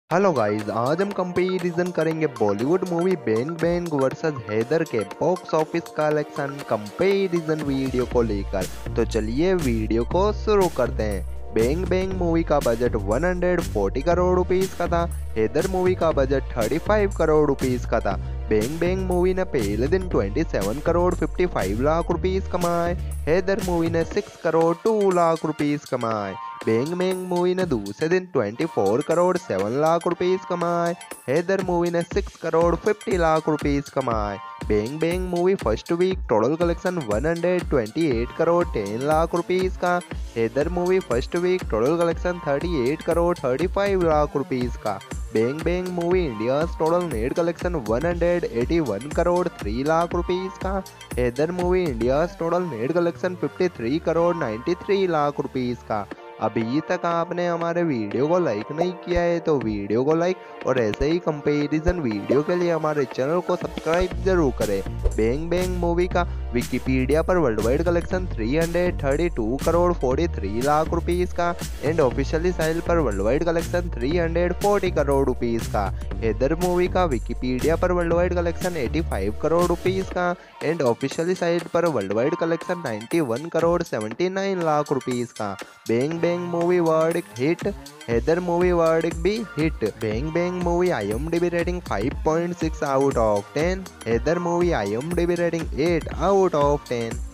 Hello guys, आज हम comparison करेंगे Bollywood movie Bang Bang versus Haider के box office collection comparison video को लेकर। तो चलिए वीडियो को शुरू करते हैं। बैंग बैंग मूवी का बजट 140 करोड़ रुपीस का था। हैदर मूवी का बजट 35 करोड़ रुपीस का था। बैंग बैंग मूवी ने पहले दिन 27 करोड़ 55 लाख रुपीस कमाए। हैदर मूवी ने 6 करोड़ 2 लाख रुपीस कमाए। बैंग बैंग मूवी ने दूसरे दिन 24 करोड़ 7 लाख रुपीस कमाए। हैदर मूवी ने 6 करोड़ 50 लाख रुपीस कमाए। Bang Bang movie first week total collection 128 crore 10 lakh rupees का। Haider movie first week total collection 38 crore 35 lakh rupees का। Bang Bang movie India total net collection 181 crore 3 lakh rupees का। Haider movie India total net collection 53 crore 93 lakh rupees का। अभी तक आपने हमारे वीडियो को लाइक नहीं किया है तो वीडियो को लाइक और ऐसे ही कंपैरिजन वीडियो के लिए हमारे चैनल को सब्सक्राइब जरूर करें। बैंग बैंग मूवी का विकिपीडिया पर world wide collection 332 crore 43 lakh rupees का एंड ऑफिशियली साइट पर world wide collection 340 crore rupees का। हैदर मूवी का विकिपीडिया पर world wide collection 85 crore rupees का एंड ऑफिशियली साइट पर world wide collection 91 crore 79 lakh rupees का। Bang Bang movie verdict hit, Haider movie verdict भी hit. Bang Bang movie IMDb rating 5.6 out of 10, Haider movie IMDb rating 8 out of 10।